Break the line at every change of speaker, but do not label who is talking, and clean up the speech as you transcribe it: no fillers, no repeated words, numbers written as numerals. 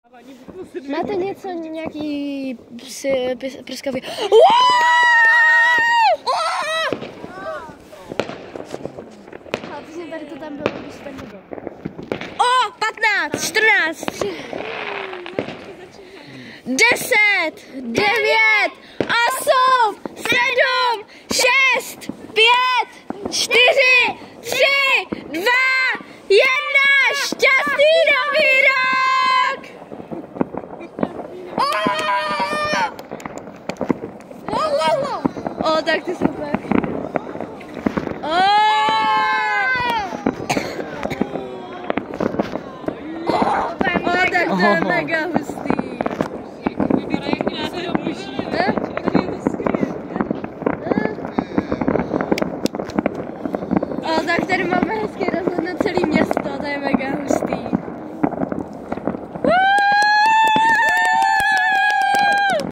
Máte něco, nějaký prskový... A přesně tady to tam bylo, když tam nebylo. O, 15, 14, 10, 9, 8, 7, 6, 5, 4, 3, 2, 1, šťastný nový rok! O, tak ty super. Tak to je mega hustý. Tak tady máme hezký rozhled na celé město, to je mega hustý.